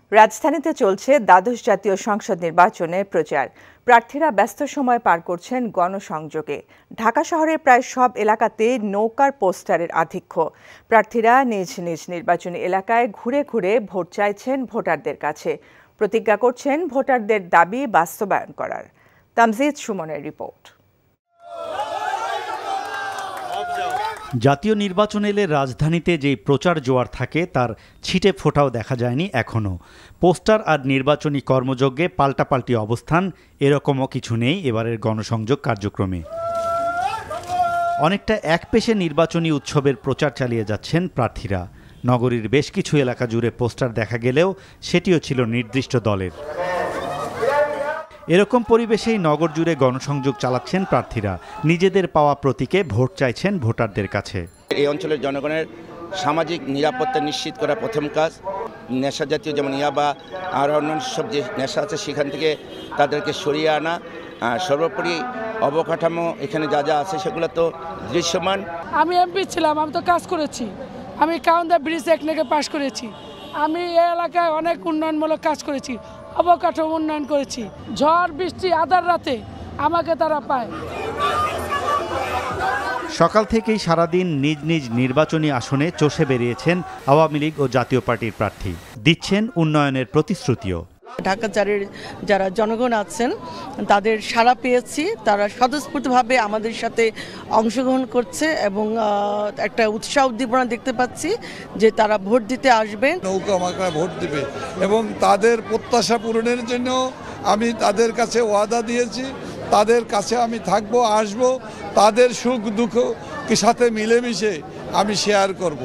রাজধানীতে চলছে দ্বাদশ জাতীয় সংসদ নির্বাচনের প্রচার। প্রার্থীরা ব্যস্ত সময় পার করছেন গণসংযোগে। ঢাকা শহরের প্রায় সব এলাকাতে নৌকার পোস্টারের আধিক্য। প্রার্থীরা নিজ নিজ নির্বাচনী এলাকায় ঘুরে ঘুরে ভোট চাইছেন ভোটারদের কাছে। প্রতিজ্ঞা করছেন ভোটারদের দাবি বাস্তবায়ন করার। তামজিদ সুমনের রিপোর্ট। জাতীয় নির্বাচন এলে রাজধানীতে যে প্রচার জোয়ার থাকে তার ছিটে ফোঁটাও দেখা যায়নি এখনও। পোস্টার আর নির্বাচনী কর্মযজ্ঞে পাল্টাপাল্টি অবস্থান এরকমও কিছু নেই এবারের গণসংযোগ কার্যক্রমে। অনেকটা একপেশে নির্বাচনী উৎসবের প্রচার চালিয়ে যাচ্ছেন প্রার্থীরা। নগরীর বেশ কিছু এলাকা জুড়ে পোস্টার দেখা গেলেও সেটিও ছিল নির্দিষ্ট দলের। এরকম পরিবেশেই নগর জুড়ে গণসংযোগ চালাচ্ছেন প্রার্থীরা। নিজেদের পাওয়া প্রতীকে ভোট চাইছেন ভোটারদের কাছে। এই অঞ্চলের জনগণের সামাজিক নিরাপত্তা নিশ্চিত করা প্রথম কাজ। নেশা জাতীয় যেমন ইয়াবা আর অন্যান্য সব যে নেশা আছে সেখান থেকে তাদেরকে সরিয়ে আনা। সর্বোপরি অবকাঠামো এখানে যা যা আছে সেগুলো তো দৃশ্যমান। আমি এমপি ছিলাম, আমি তো কাজ করেছি। আমি কাউন্দা ব্রিজ একনেকে পাশ করেছি। আমি এই এলাকায় অনেক উন্নয়নমূলক কাজ করেছি, অবকাঠামো উন্নয়ন করেছি। ঝড় বৃষ্টি আধার রাতে আমাকে তারা পায়। সকাল থেকেই সারাদিন নিজ নিজ নির্বাচনী আসনে চষে বেরিয়েছেন আওয়ামী লীগ ও জাতীয় পার্টির প্রার্থী। দিচ্ছেন উন্নয়নের প্রতিশ্রুতিও। ঢাকা চারের যারা জনগণ আছেন তাদের সাড়া পেয়েছি। তারা স্বতঃস্ফূর্তভাবে আমাদের সাথে অংশগ্রহণ করছে এবং একটা উৎসাহ উদ্দীপনা দেখতে পাচ্ছি যে তারা ভোট দিতে আসবেন, নৌকা মার্কায় ভোট দিবে এবং তাদের প্রত্যাশা পূরণের জন্য আমি তাদের কাছে ওয়াদা দিয়েছি। তাদের কাছে আমি থাকবো, আসবো, তাদের সুখ দুঃখকে সাথে মিলেমিশে আমি শেয়ার করব।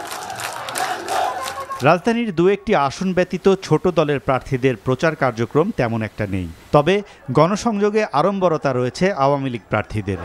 রাজধানীর দু একটি আসন ব্যতীত ছোট দলের প্রার্থীদের প্রচার কার্যক্রম তেমন একটা নেই। তবে গণসংযোগে আড়ম্বরতা রয়েছে আওয়ামী লীগ প্রার্থীদের।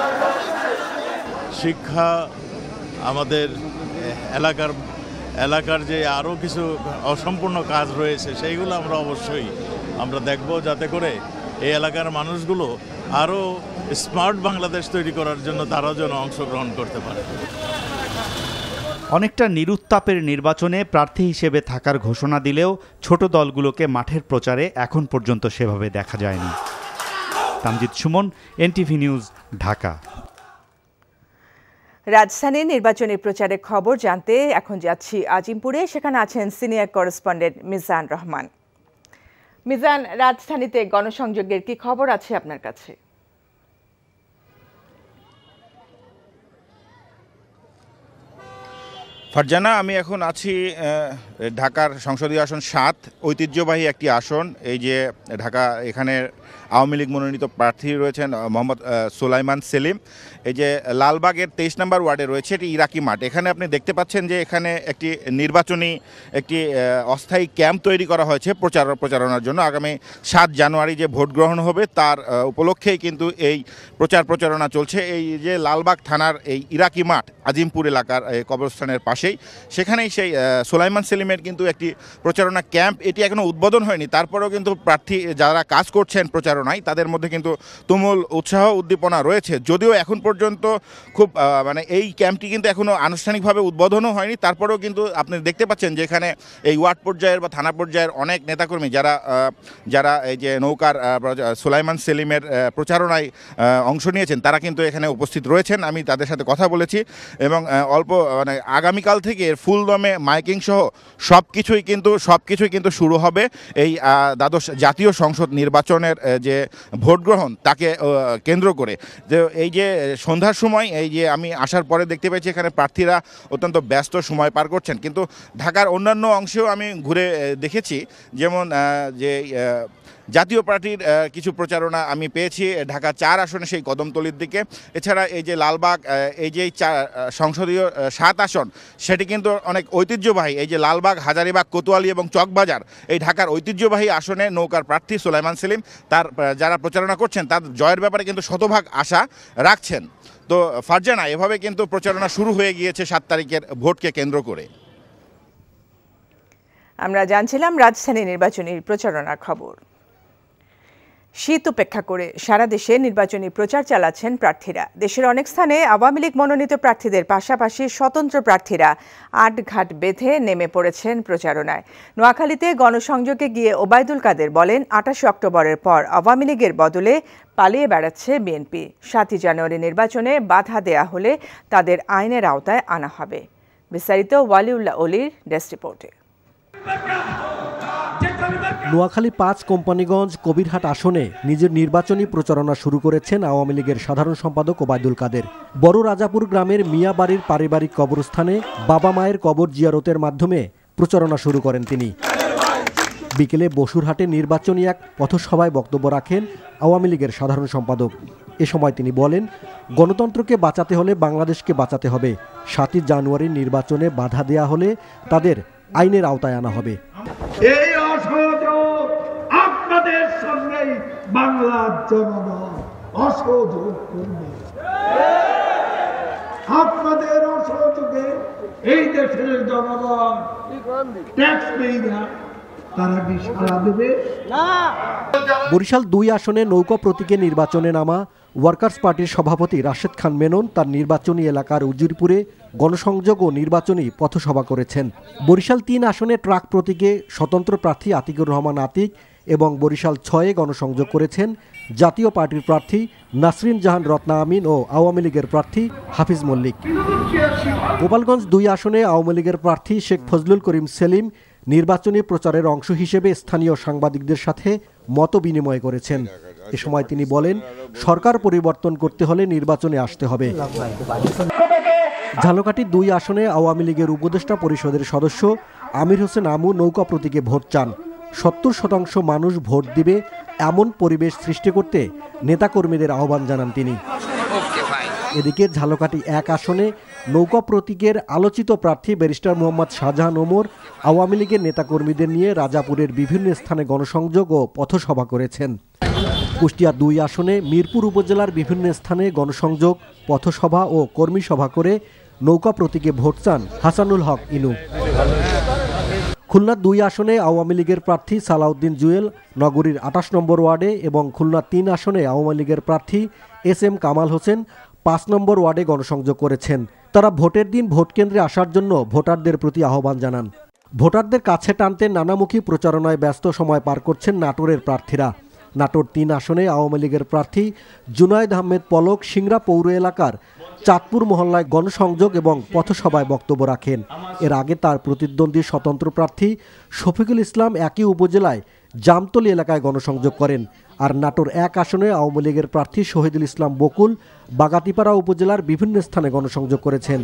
শিক্ষা, আমাদের এলাকার যে আরও কিছু অসম্পূর্ণ কাজ রয়েছে সেইগুলো আমরা দেখব, যাতে করে এই এলাকার মানুষগুলো আরও স্মার্ট বাংলাদেশ তৈরি করার জন্য তারা যেন অংশগ্রহণ করতে পারে। অনেকটা নিরুত্তাপের নির্বাচনে প্রার্থী হিসেবে থাকার ঘোষণা দিলেও ছোট দলগুলোকে মাঠের প্রচারে এখন পর্যন্ত সেভাবে দেখা যায়নি। Tamjid Suman, NTV news, Dhaka. রাজধানীর নির্বাচনী প্রচারের খবর জানতে এখন যাচ্ছি আজিমপুরে। সেখানে আছেন সিনিয়র করেসপন্ডেন্ট মিজান রহমান। মিজান, রাজধানীতে গণসংযোগের কি খবর আছে আপনার কাছে? ফারজানা, আমি এখন আছি ঢাকার সংসদীয় আসন ৭, ঐতিহ্যবাহী একটি আসন। এই যে ঢাকা, এখানে আওয়ামী লীগ মনোনীত প্রার্থী রয়েছেন মোহাম্মদ সুলাইমান সেলিম। এই যে লালবাগের 23 নম্বর ওয়ার্ডে রয়েছে এটি ইরাকি মাঠ। এখানে আপনি দেখতে পাচ্ছেন যে এখানে একটি নির্বাচনী অস্থায়ী ক্যাম্প তৈরি করা হয়েছে প্রচারণার জন্য। আগামী 7 জানুয়ারি যে ভোট গ্রহণ হবে তার উপলক্ষেই কিন্তু এই প্রচারণা চলছে। এই যে লালবাগ থানার এই ইরাকি মাঠ আজিমপুর এলাকার কবরস্থানের পাশেই, সেখানেই সেই সুলাইমান সেলিমের কিন্তু একটি প্রচারণা ক্যাম্প। এটি এখনও উদ্বোধন হয়নি, তারপরেও কিন্তু প্রার্থী যারা কাজ করছেন প্রচারণায় তাদের মধ্যে কিন্তু তুমুল উৎসাহ উদ্দীপনা রয়েছে। যদিও এখন পর্যন্ত খুব এই ক্যাম্পটি কিন্তু এখনও আনুষ্ঠানিকভাবে উদ্বোধনও হয়নি, তারপরেও কিন্তু আপনি দেখতে পাচ্ছেন যে এখানে এই ওয়ার্ড পর্যায়ের বা থানা পর্যায়ের অনেক নেতাকর্মী যারা এই যে নৌকার সুলাইমান সেলিমের প্রচারণায় অংশ নিয়েছেন তারা কিন্তু এখানে উপস্থিত রয়েছেন। আমি তাদের সাথে কথা বলেছি এবং আগামীকাল থেকে ফুলদমে মাইকিং সহ সব কিছুই কিন্তু শুরু হবে এই দ্বাদশ জাতীয় সংসদ নির্বাচনের যে ভোট গ্রহণ তাকে কেন্দ্র করে। যে এই যে সন্ধ্যার সময় এই যে আমি আসার পরে দেখতে পেয়েছি এখানে প্রার্থীরা অত্যন্ত ব্যস্ত সময় পার করছেন। কিন্তু ঢাকার অন্যান্য অংশেও আমি ঘুরে দেখেছি, যেমন যে জাতীয় পার্টির কিছু প্রচারণা আমি পেয়েছি ঢাকা 4 আসনে সেই কদমতলির দিকে। এছাড়া এই যে লালবাগ, এই যে সংসদীয় 7 আসন সেটি কিন্তু অনেক ঐতিহ্যবাহী। এই যে লালবাগ, হাজারীবাগ, কোতোয়ালি এবং চকবাজার, এই ঢাকার ঐতিহ্যবাহী আসনে নৌকার প্রার্থী সুলাইমান সেলিম তার যারা প্রচারণা করছেন তার জয়ের ব্যাপারে কিন্তু শতভাগ আশা রাখছেন। তো ফারজানা, এভাবে কিন্তু প্রচারণা শুরু হয়ে গিয়েছে 7 তারিখের ভোটকে কেন্দ্র করে। আমরা জানছিলাম রাজধানী নির্বাচনী প্রচারণার খবর। শীত উপেক্ষা করে সারা দেশে নির্বাচনী প্রচার চালাচ্ছেন প্রার্থীরা। দেশের অনেক স্থানে আওয়ামী লীগ মনোনীত প্রার্থীদের পাশাপাশি স্বতন্ত্র প্রার্থীরা আটঘাট বেঁধে নেমে পড়েছেন প্রচারণায়। নোয়াখালীতে গণসংযোগে গিয়ে ওবায়দুল কাদের বলেন, ২৮ অক্টোবরের পর আওয়ামী লীগের বদলে পালিয়ে বেড়াচ্ছে বিএনপি। ৭ জানুয়ারি নির্বাচনে বাধা দেয়া হলে তাদের আইনের আওতায় আনা হবে। বিস্তারিত ওয়ালিউল্লাহ অলির ডেস্ক রিপোর্টে। নোয়াখালী ৫ কোম্পানিগঞ্জ কবিরহাট আসনে নিজের নির্বাচনী প্রচারণা শুরু করেছেন আওয়ামী লীগের সাধারণ সম্পাদক ওবায়দুল কাদের। বড় রাজাপুর গ্রামের মিয়া বাড়ির পারিবারিক কবরস্থানে বাবা মায়ের কবর জিয়ারতের মাধ্যমে প্রচারণা শুরু করেন তিনি। বিকেলে বসুরহাটে নির্বাচনী এক পথসভায় বক্তব্য রাখেন আওয়ামী লীগের সাধারণ সম্পাদক। এ সময় তিনি বলেন, গণতন্ত্রকে বাঁচাতে হলে বাংলাদেশকে বাঁচাতে হবে। ৭ জানুয়ারির নির্বাচনে বাধা দেয়া হলে তাদের আইনের আওতায় আনা হবে। এই অসহযোগ আপনাদের সঙ্গেই বাংলার জনগণ অসহযোগ করবে। আপনাদের অসহযোগে এই দেশের জনগণ ট্যাক্স পেয়ে না, তারা কি সাড়া দেবে না? বরিশাল ২ আসনে নৌকা প্রতীকে নির্বাচনে নামা ওয়ার্কার্স পার্টির সভাপতি রাশেদ খান মেনন তার নির্বাচনী এলাকার উজিরপুরে গণসংযোগ ও নির্বাচনী পথসভা করেছেন। বরিশাল ৩ আসনে ট্রাক প্রতীকে স্বতন্ত্র প্রার্থী আতিকুর রহমান আতিক এবং বরিশাল ৬-এ গণসংযোগ করেছেন জাতীয় পার্টির প্রার্থী নাসরিন জাহান রত্না আমিন ও আওয়ামী লীগের প্রার্থী হাফিজ মল্লিক। গোপালগঞ্জ ২ আসনে আওয়ামী লীগের প্রার্থী শেখ ফজলুল করিম সেলিম নির্বাচনী প্রচারের অংশ হিসেবে স্থানীয় সাংবাদিকদের সাথে মত বিনিময় করেছেন। এ সময় তিনি বলেন, সরকার পরিবর্তন করতে হলে নির্বাচনে আসতে হবে। ঝালকাঠি ২ আসনে আওয়ামী লীগের উপদেষ্টা পরিষদের সদস্য আমির হোসেন আমু নৌকা প্রতীকে ভোট চান। ৭০% মানুষ ভোট দিবে এমন পরিবেশ সৃষ্টি করতে নেতাকর্মীদের আহ্বান জানান তিনি। এদিকে ঝালকাঠি ১ আসনে নৌকা প্রতীকের আলোচিত প্রার্থী ব্যারিস্টার মোহাম্মদ শাহজাহান ওমর আওয়ামী লীগের নেতাকর্মীদের নিয়ে রাজাপুরের বিভিন্ন স্থানে গণসংযোগ ও পথসভা করেছেন। কুষ্টিয়া ২ আসনে মিরপুর উপজেলার বিভিন্ন স্থানে গণসংযোগ, পথসভা ও কর্মী সভা করে নৌকা প্রতীকে ভোট চান হাসানুল হক ইনু। খুলনা ২ আসনে আওয়ামী লীগের প্রার্থী সালাউদ্দিন জুয়েল নগরীর ২৮ নম্বর ওয়ার্ডে এবং খুলনা ৩ আসনে আওয়ামী লীগের প্রার্থী এস.এম. কামাল হোসেন ৫ নম্বর ওয়ার্ডে গণসংযোগ করেছেন। তারা ভোটের দিন ভোটকেন্দ্রে আসার জন্য ভোটারদের প্রতি আহ্বান জানান। ভোটারদের কাছে টানতে নানামুখী প্রচারণায় ব্যস্ত সময় পার করছেন নাটোরের প্রার্থীরা। নাটোর ৩ আসনে আওয়ামী লীগের প্রার্থী জুনায়েদ আহমেদ পলক সিংড়া পৌর এলাকার চাঁদপুর মহল্লায় গণসংযোগ এবং পথসভায় বক্তব্য রাখেন। এর আগে তার প্রতিদ্বন্দ্বী স্বতন্ত্র প্রার্থী শফিকুল ইসলাম একই উপজেলায় জামতলী এলাকায় গণসংযোগ করেন। আর নাটোর ১ আসনে আওয়ামী লীগের প্রার্থী শহীদুল ইসলাম বকুল বাগাতিপাড়া উপজেলার বিভিন্ন স্থানে গণসংযোগ করেছেন।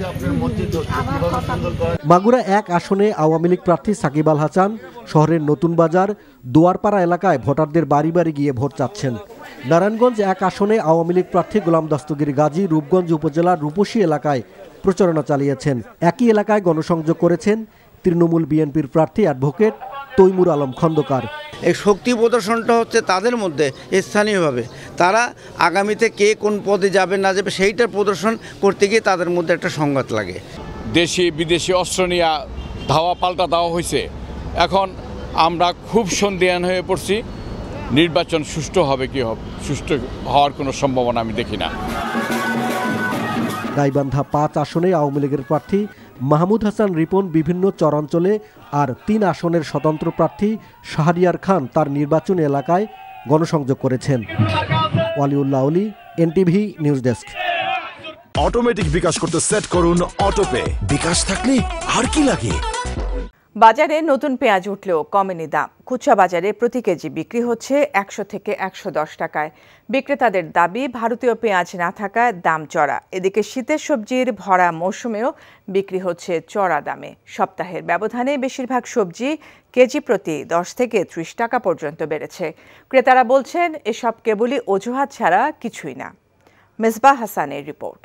মাগুরা ১ আসনে আওয়ামী লীগ প্রার্থী সাকিব আল হাসান শহরের নতুন বাজার দুয়ারপাড়া এলাকায় ভোটারদের বাড়ি বাড়ি গিয়ে ভোট চাচ্ছেন। নারায়ণগঞ্জ ১ আসনে আওয়ামী লীগ প্রার্থী গোলাম দস্তগীর গাজী রূপগঞ্জ উপজেলার রূপসী এলাকায় প্রচারণা চালিয়েছেন। একই এলাকায় গণসংযোগ করেছেন তৃণমূল বিএনপির প্রার্থী অ্যাডভোকেট তৈমুর আলম খন্দকার। এই শক্তি প্রদর্শনটা হচ্ছে তাদের মধ্যে স্থানীয়ভাবে তারা আগামীতে কে কোন পদে যাবে না যাবে সেইটার প্রদর্শন করতে গিয়ে তাদের মধ্যে একটা সংঘাত লাগে। দেশি বিদেশি অস্ত্র নিয়ে ধাওয়া পাল্টা দেওয়া হয়েছে। এখন আমরা খুব সন্দিহান হয়ে পড়ছি, নির্বাচন সুষ্ঠু হবে কি হবে, সুষ্ঠু হওয়ার কোনো সম্ভাবনা আমি দেখি না। গাইবান্ধা ৫ আসনে আওয়ামী লীগের প্রার্থী মাহমুদ হাসান রিপন বিভিন্ন চরাঞ্চলে আর ৩ আসনের স্বতন্ত্র প্রার্থী শাহরিয়ার খান তার নির্বাচনী এলাকায় গণসংযোগ করেছেন। Waliullah Oli, NTV news desk. Automatic bKash করতে সেট করুন অটোপে। বিকাশ থাকলে আর কি লাগে। বাজারে নতুন পেঁয়াজ উঠলেও কমেনি দাম। খুচরা বাজারে প্রতি কেজি বিক্রি হচ্ছে ১০০ থেকে ১১০ টাকায়। বিক্রেতাদের দাবি, ভারতীয় পেঁয়াজ না থাকায় দাম চড়া। এদিকে শীতের সবজির ভরা মৌসুমেও বিক্রি হচ্ছে চড়া দামে। সপ্তাহের ব্যবধানে বেশিরভাগ সবজি কেজি প্রতি ১০ থেকে ৩০ টাকা পর্যন্ত বেড়েছে। ক্রেতারা বলছেন, এসব কেবলই অজুহাত ছাড়া কিছুই না। মেজবাহ হাসানের রিপোর্ট।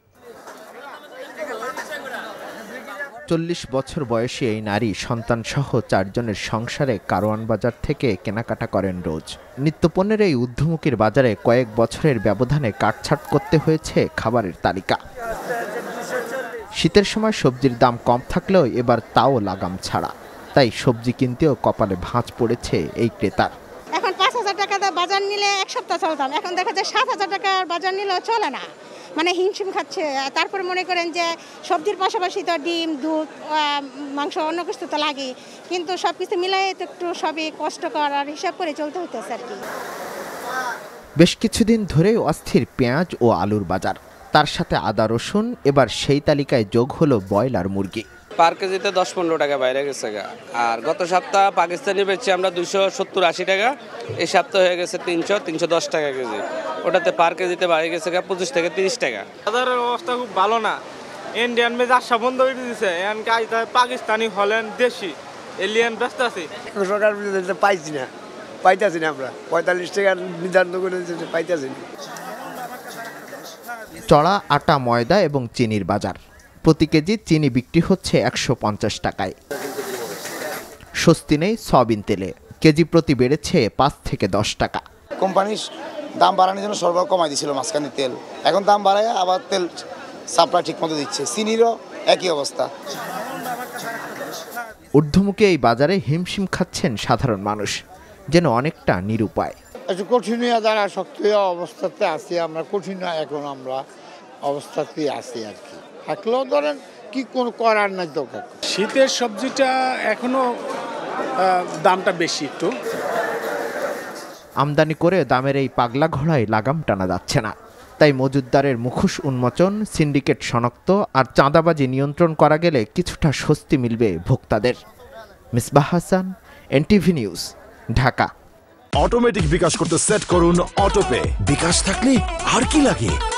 ৪০ বছর বয়সী এই নারী সন্তানসহ ৪ জনের সংসারে কারওয়ান বাজার থেকে কেনাকাটা করেন রোজ। নিত্যপণ্যের এই ঊর্ধ্বমুখীর বাজারে কয়েক বছরের ব্যবধানে কাটছাঁট করতে হয়েছে খাবারের তালিকা। শীতের সময় সবজির দাম কম থাকলেও এবার তাও লাগাম ছাড়া, তাই সবজি কিনতেও কপালে ভাঁজ পড়েছে এই ক্রেতার। এখন ৫,০০০ টাকা দিয়ে বাজার নিলে এক সপ্তাহ চলতাম, এখন দেখা যায় 7,000 টাকার বাজার নিলেও চলে না, মানে হিমশিম খাচ্ছে। তারপরে মনে করেন যে সবজির পাশাপাশি তো ডিম, দুধ, মাংস, অন্য কিছু তো লাগে, কিন্তু সব কিছু মিলাই তো একটু সবই কষ্টকর আর হিসাব করে চলতে হতেছে আর কি। বেশ কিছুদিন ধরেই অস্থির পেঁয়াজ ও আলুর বাজার, তার সাথে আদা রসুন, এবার সেই তালিকায় যোগ হলো ব্রয়লার মুরগি। পার কেজিতে 10-15 টাকা বাইরে গেছে, আর গত সপ্তাহ পাকিস্তানি বেচছি আমরা 270-80 টাকা, এই সপ্তাহ হয়ে গেছে 300-310 টাকা কেজি, ওটাতে পার কেজিতে বাইরে গেছে 25 থেকে 30 টাকা। বাজারের অবস্থা খুব ভালো না, ইন্ডিয়ান মেজ আসা বন্ধ করে দিয়েছে, পাকিস্তানি হলেন দেশি এলিয়ান ব্যস্ত আছে। সরকার পাইতেছি না, আমরা 45 টাকা নির্ধারণ করে পাইতেছি না। চড়া আটা, ময়দা এবং চিনির বাজার, প্রতি কেজি চিনি বিক্রি হচ্ছে 150 টাকায়। স্বস্তি নেই সয়াবিন তেলে, কেজি প্রতি বেড়েছে 5 থেকে 10 টাকা। কোম্পানির দাম বাড়ানোর জন্য সরবরাহ কমাই দিয়েছিল মাঝখানে তেল, এখন দাম বাড়ায় আবার তেল সাপ্লাই ঠিক মতো দিচ্ছে, চিনিরও একই অবস্থা। ঊর্ধ্বমুখী এই বাজারে হিমশিম খাচ্ছেন সাধারণ মানুষ, যেন অনেকটা নিরুপায়। একটু কঠিন যারা শক্ত অবস্থাতে আছি, আমরা কঠিন এখন আমরা অবস্থাতে আছি আর কি, থাকলেও ধরেন কি কোনো করার নাই দরকার। শীতের সবজিটা এখনো দামটা বেশি একটু। আমদানি করে দামের এই পাগলা ঘোড়ায় লাগাম টানা যাচ্ছে না, তাই মজুতদারের মুখোশ উন্মোচন, সিন্ডিকেট শনাক্ত আর চাঁদাবাজি নিয়ন্ত্রণ করা গেলে কিছুটা স্বস্তি মিলবে ভোক্তাদের। Misbah Hasan, NTV news, Dhaka. Automatic bKash করতে সেট করুন অটোপে। বিকাশ থাকলে আর কি লাগে।